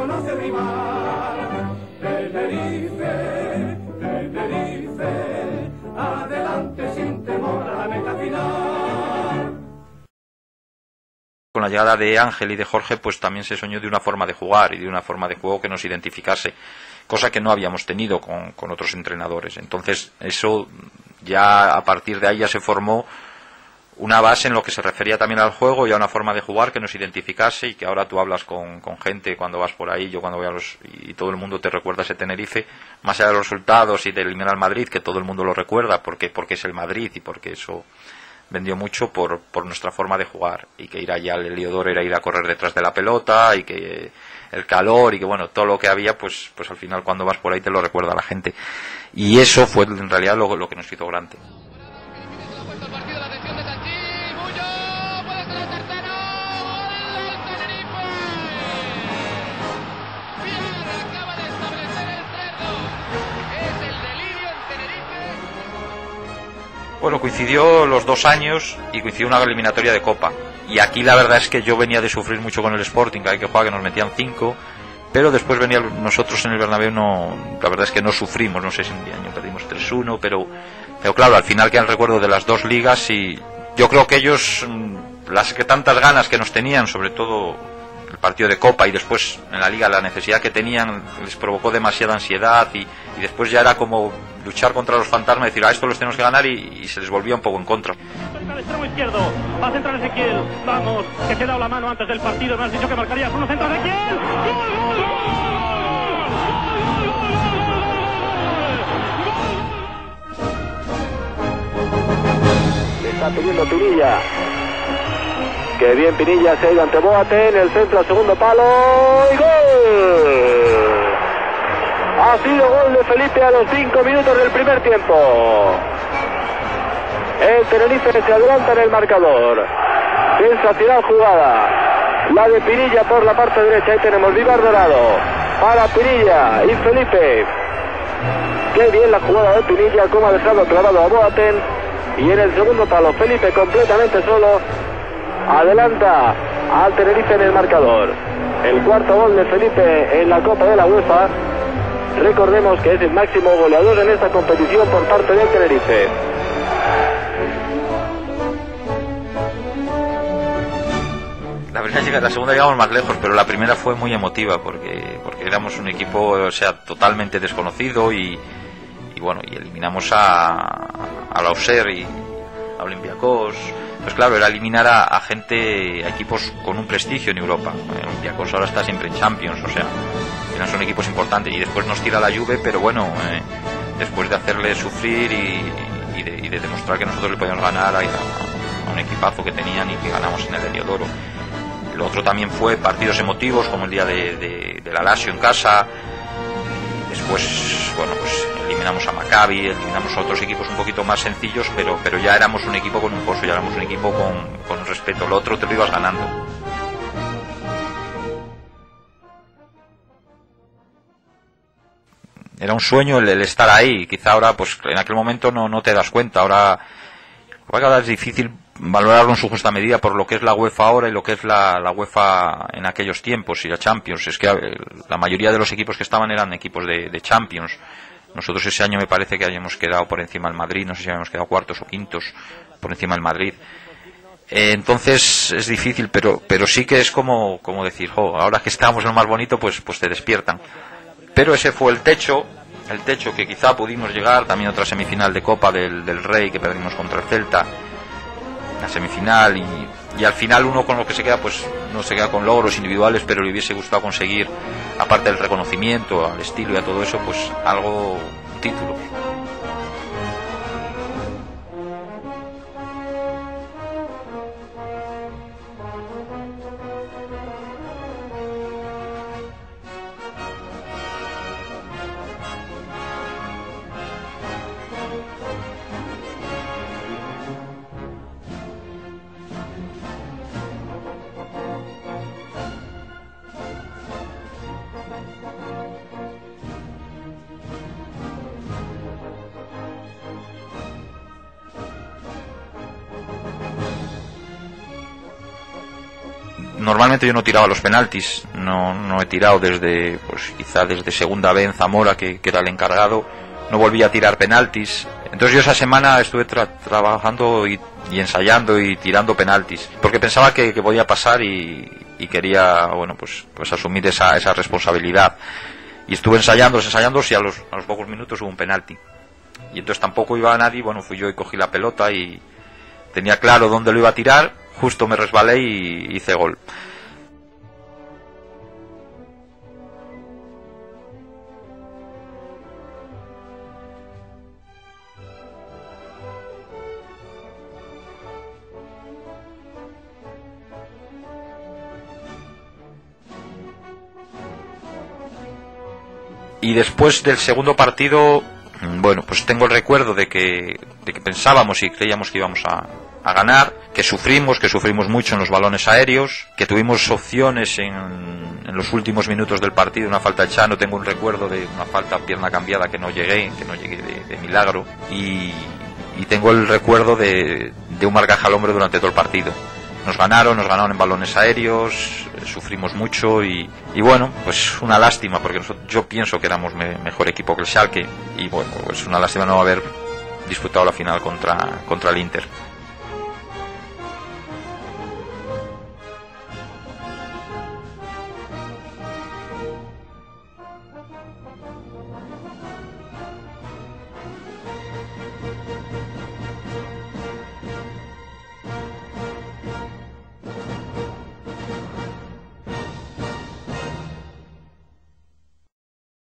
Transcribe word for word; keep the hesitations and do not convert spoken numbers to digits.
conoce rival. Tenerife, Tenerife, adelante sin temor a la meta final. Con la llegada de Ángel y de Jorge, pues también se soñó de una forma de jugar y de una forma de juego que nos identificase, cosa que no habíamos tenido con, con otros entrenadores. Entonces, eso ya a partir de ahí ya se formó una base en lo que se refería también al juego y a una forma de jugar que nos identificase, y que ahora tú hablas con, con gente cuando vas por ahí, yo cuando voy a los, y todo el mundo te recuerda ese Tenerife, más allá de los resultados y de eliminar al Madrid, que todo el mundo lo recuerda porque, porque es el Madrid y porque eso vendió mucho por, por nuestra forma de jugar, y que ir allá al Heliodoro era ir a correr detrás de la pelota, y que el calor y que bueno, todo lo que había, pues, pues al final cuando vas por ahí te lo recuerda la gente, y eso fue en realidad lo, lo que nos hizo grande. Bueno, coincidió los dos años y coincidió una eliminatoria de Copa. Y aquí la verdad es que yo venía de sufrir mucho con el Sporting, que hay que jugar, que nos metían cinco. Pero después venía nosotros en el Bernabéu, no, la verdad es que no sufrimos, no sé si un año perdimos tres uno, pero, pero claro, al final queda el recuerdo de las dos ligas, y yo creo que ellos, las que tantas ganas que nos tenían, sobre todo el partido de Copa y después en la Liga la necesidad que tenían, les provocó demasiada ansiedad, y, y después ya era como luchar contra los fantasmas, decir, a esto los tenemos que ganar, y, y se les volvía un poco en contra. Al extremo izquierdo, va a centrar Ezequiel, vamos, que se ha dado la mano antes del partido, me has dicho que marcarías, uno centra Ezequiel, ¡gol, gol, gol! Le está pidiendo Pinilla. Que bien Pinilla, se ha ido ante Boateng, el centro al segundo palo y gol. Ha sido gol de Felipe a los cinco minutos del primer tiempo. El Tenerife se adelanta en el marcador. Sensacional jugada. La de Pinilla por la parte derecha. Ahí tenemos Vivar Dorado para Pinilla y Felipe. Qué bien la jugada de Pinilla, como ha dejado clavado a Boateng. Y en el segundo palo Felipe completamente solo adelanta al Tenerife en el marcador. El cuarto gol de Felipe en la Copa de la UEFA. Recordemos que es el máximo goleador en esta competición por parte del Tenerife. La primera, la segunda llegamos más lejos, pero la primera fue muy emotiva porque porque éramos un equipo, o sea, totalmente desconocido, y, y bueno, y eliminamos a a la Auxerre y a Olympiacos. Pues claro, era eliminar a, a gente, a equipos con un prestigio en Europa. El Olympiacos ahora está siempre en Champions, o sea, que no son equipos importantes, y después nos tira la Juve, pero bueno, eh, después de hacerle sufrir y, y, de, y de demostrar que nosotros le podíamos ganar a, a un equipazo que tenían y que ganamos en el Heliodoro. Lo otro también fue partidos emotivos, como el día de, de, de la Lazio en casa. Después, bueno, pues eliminamos a Maccabi, eliminamos a otros equipos un poquito más sencillos, pero pero ya éramos un equipo con un pozo, ya éramos un equipo con, con respeto. Lo otro te lo ibas ganando. Era un sueño el, el estar ahí. Quizá ahora, pues en aquel momento no, no te das cuenta. Ahora, ahora es difícil valorarlo en su justa medida por lo que es la UEFA ahora y lo que es la, la UEFA en aquellos tiempos y la Champions. Es que la mayoría de los equipos que estaban eran equipos de, de Champions. Nosotros ese año me parece que hayamos quedado por encima del Madrid, no sé si habíamos quedado cuartos o quintos por encima del Madrid. Eh, entonces es difícil, pero pero sí que es como como decir, jo, ahora que estamos en lo más bonito, pues pues te despiertan. Pero ese fue el techo, el techo que quizá pudimos llegar. También otra semifinal de Copa del, del Rey que perdimos contra el Celta, la semifinal, y, y al final uno con lo que se queda, pues no se queda con logros individuales, pero le hubiese gustado conseguir, aparte del reconocimiento al estilo y a todo eso, pues algo, un título. Normalmente yo no tiraba los penaltis, no, no he tirado desde, pues quizá desde segunda vez en Zamora, que, que era el encargado, no volví a tirar penaltis. Entonces yo esa semana estuve tra- trabajando y, y ensayando y tirando penaltis, porque pensaba que, que podía pasar y, y quería, bueno, pues, pues asumir esa, esa responsabilidad. Y estuve ensayando, ensayando y a los, a los pocos minutos hubo un penalti. Y entonces tampoco iba a nadie, bueno, fui yo y cogí la pelota y tenía claro dónde lo iba a tirar, justo me resbalé y hice gol. Y después del segundo partido, bueno, pues tengo el recuerdo de que, de que pensábamos y creíamos que íbamos a, a ganar, que sufrimos, que sufrimos mucho en los balones aéreos, que tuvimos opciones en, en los últimos minutos del partido, una falta hecha, no tengo un recuerdo de una falta pierna cambiada que no llegué, que no llegué de, de milagro, y, y tengo el recuerdo de, de un marcaje al hombre durante todo el partido. Nos ganaron, nos ganaron en balones aéreos, sufrimos mucho y, y bueno, pues una lástima, porque nosotros, yo pienso que éramos me, mejor equipo que el Schalke, y bueno, pues una lástima no haber disputado la final contra, contra el Inter.